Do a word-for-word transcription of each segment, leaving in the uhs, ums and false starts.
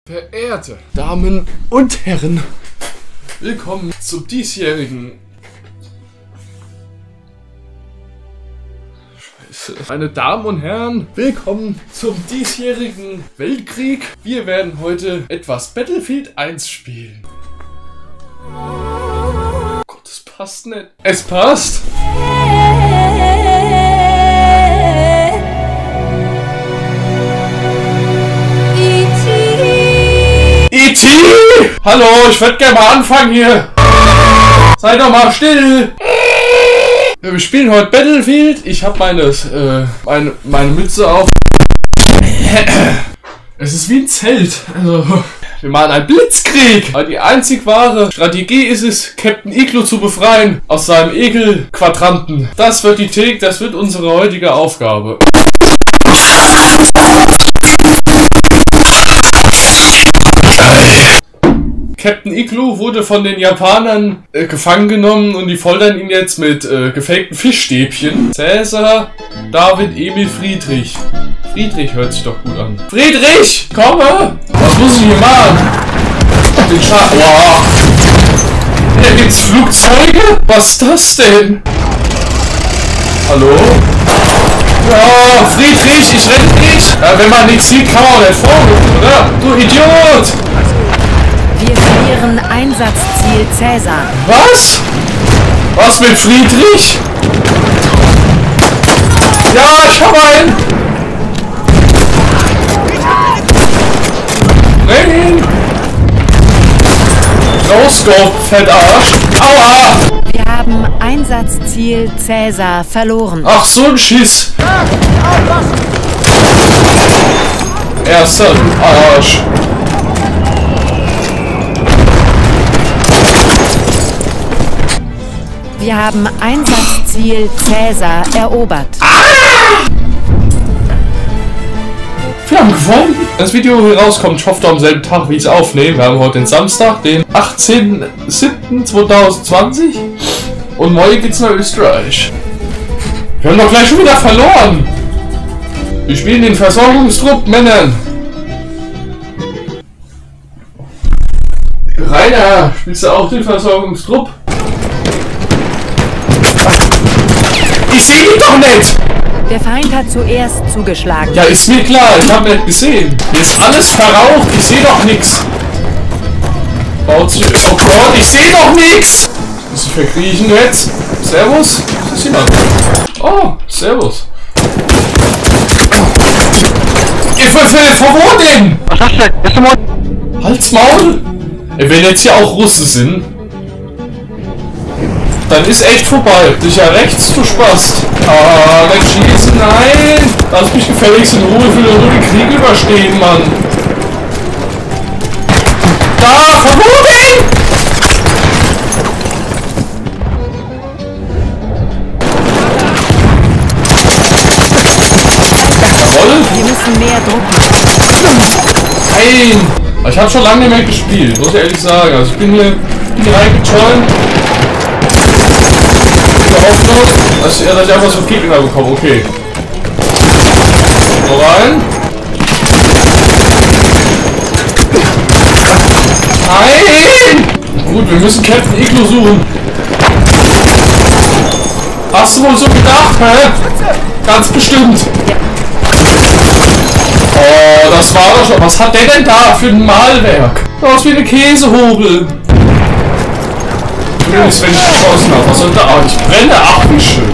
Verehrte Damen und Herren, willkommen zum diesjährigen... Scheiße. Meine Damen und Herren, willkommen zum diesjährigen Weltkrieg. Wir werden heute etwas Battlefield eins spielen. Oh Gott, es passt nicht. Es passt! E T! Hallo, ich würde gerne mal anfangen hier. Seid doch mal still. Ja, wir spielen heute Battlefield. Ich habe meine, äh, meine, meine Mütze auf. Es ist wie ein Zelt. Also, wir machen einen Blitzkrieg. Aber die einzig wahre Strategie ist es, Captain Igloo zu befreien aus seinem Ekelquadranten. Das wird die Take, das wird unsere heutige Aufgabe. Captain Igloo wurde von den Japanern äh, gefangen genommen und die foltern ihn jetzt mit äh, gefakten Fischstäbchen. Cäsar, David, Emil, Friedrich. Friedrich hört sich doch gut an. Friedrich, komme! Was muss ich hier machen? Den Scha... Wow. Hier gibt's Flugzeuge? Was ist das denn? Hallo? Ja, Friedrich, ich rette dich! Ja, wenn man nichts sieht, kann man auch nicht vorrücken, oder? Du Idiot! Wir verlieren Einsatzziel Cäsar. Was? Was mit Friedrich? Ja, ich hab einen! Nein! No-Scope, Fettarsch! Aua! Wir haben Einsatzziel Cäsar verloren. Ach, so ein Schiss! Erster Arsch! Wir haben Einsatzziel Cäsar erobert. Ah! Wir haben gewonnen! Das Video hier rauskommt, ich hoffe am selben Tag, wie ich es aufnehme. Wir haben heute den Samstag, den achtzehnten siebten zweitausendzwanzig. Und morgen geht's nach Österreich. Wir haben doch gleich schon wieder verloren! Wir spielen den Versorgungstrupp, Männern! Rainer, spielst du auch den Versorgungstrupp? Ich sehe ihn doch nicht! Der Feind hat zuerst zugeschlagen. Ja, ist mir klar, ich habe nicht gesehen. Hier ist alles verraucht, ich sehe doch nichts. Oh Gott, ich sehe doch nichts! Muss ich verkriechen jetzt? Servus? Was ist jemand? Oh, servus. Ihr von wo denn? Was hast du denn? Jetzt mal. Halt's Maul! Ey, wenn jetzt hier auch Russen sind, dann ist echt vorbei. Sicher rechts, du Spaß. Ah, nicht schießen, nein! Lass mich gefälligst in Ruhe, für den Krieg überstehen, Mann. Da, von wo denn? Jawohl. Wir müssen mehr Druck machen. Nein! Ich habe schon lange nicht mehr gespielt, muss ich ehrlich sagen. Also ich bin hier, bin hier reingejoint. Hoffnung, dass ich, dass ich einfach so Gegner bekomme. Okay. So rein. Nein! Gut, wir müssen Captain Igloo suchen. Hast du wohl so gedacht, hä? Ganz bestimmt. Oh, das war doch schon. Was hat der denn da für ein Malwerk? Aus wie eine Käsehobel. Übrigens, wenn ich geschossen habe, was soll da? Oh, ich brenne. Ach, wie schön.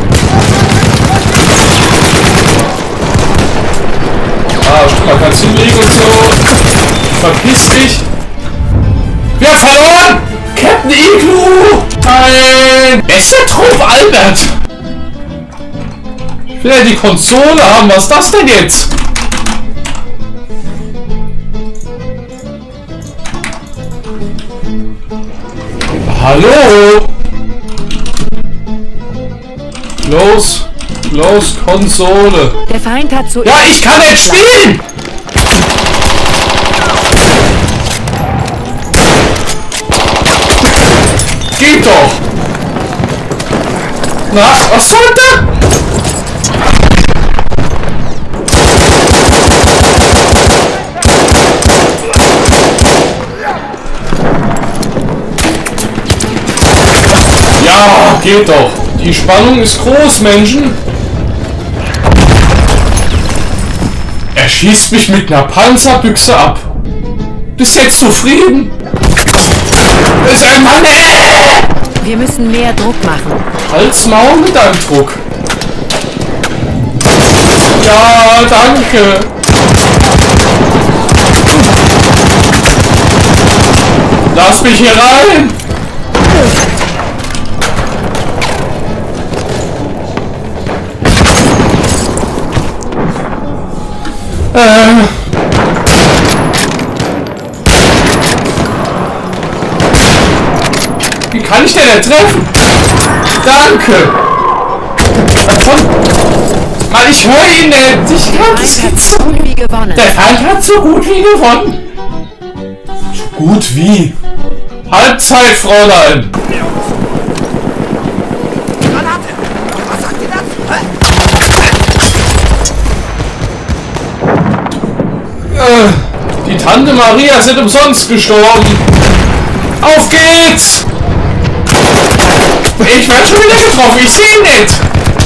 Ah, stimmt, man kann es hinlegen und so. Verpiss dich. Wir haben verloren! Captain Igloo! Nein! Bester Trupp, Albert! Ich will ja die Konsole haben. Was ist das denn jetzt? Hallo! Los! Los, Konsole! Der Feind hat zuerst... Ja, ich kann nicht spielen! Geht doch! Na, was soll das? geht doch. Die Spannung ist groß, Menschen. Er schießt mich mit einer Panzerbüchse ab. Bist jetzt zufrieden? Ist ein Mann. Wir müssen mehr Druck machen. Halt's Maul mit deinem Druck. Ja, danke. Lass mich hier rein. Äh. Wie kann ich denn denn treffen? Danke. Davon. Mann, ich höre ihn nicht. Ich kann das Feind hat jetzt. so gut wie gewonnen. Der Feind hat so gut wie gewonnen. So gut wie. Halbzeit, Fräulein. Äh, die Tante Maria sind umsonst gestorben. Auf geht's! Ich werde schon wieder getroffen, ich sehe ihn nicht!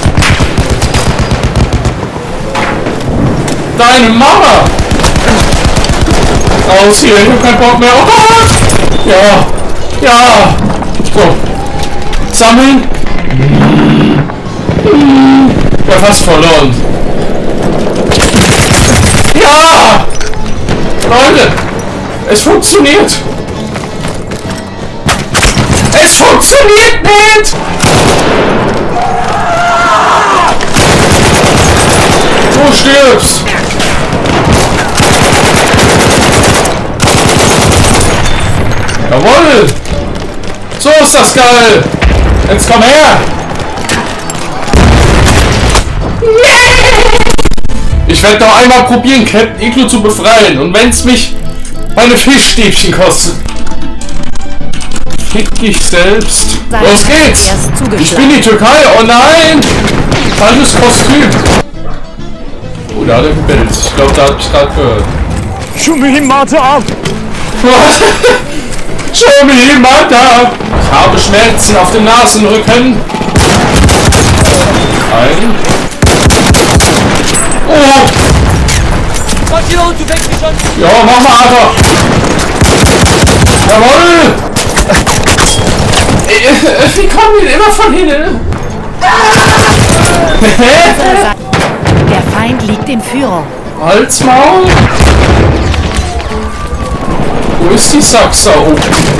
Deine Mama! Raus hier, ich hab keinen Bock mehr. Oh Gott! Ja, ja! So. Sammeln! Ja, fast verloren. Ja! Leute! Es funktioniert! Es funktioniert nicht! Du stirbst! Jawohl! So ist das geil! Jetzt komm her! Ich werde noch einmal probieren, Captain Igloo zu befreien. Und wenn es mich meine Fischstäbchen kostet. Fick dich selbst. Los geht's! Ich bin die Türkei. Oh nein! Falsches Kostüm. Oh, da hat er gebellt. Ich glaube, da hat ich gerade gehört. Show me him, Martha! Show me him, Martha! Ich habe Schmerzen auf dem Nasenrücken. Ein. Oh! Ja, mach mal, Alter! Jawohl! Wie kommen die immer von hinten? Der Feind liegt in Führung. Halt's Maul! Wo ist die Sachse? Oh.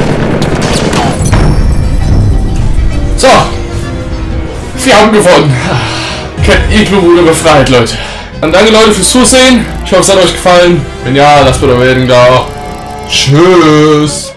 So! Wir haben gewonnen! Captain Igloo wurde befreit, Leute. Dann danke, Leute, fürs Zusehen. Ich hoffe, es hat euch gefallen. Wenn ja, lasst mir doch Bewertung da. Tschüss!